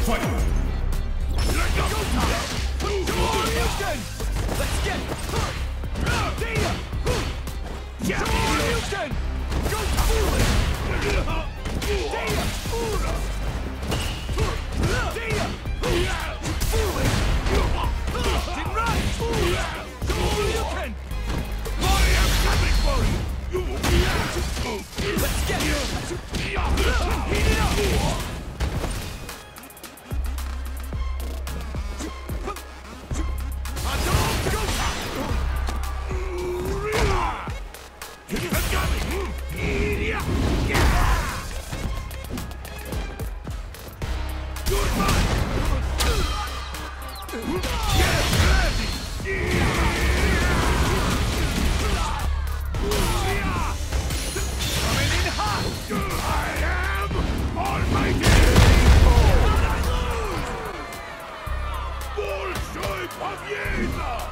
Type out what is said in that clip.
Fight! Let's go time! Houston! Let's get it! Data! Yeah! Houston! Go foolish! Data! Data! Foolish! Didn't run! Houston! I am coming for you! You will be able to move! Let's get it! Heat it up! Of Jesus!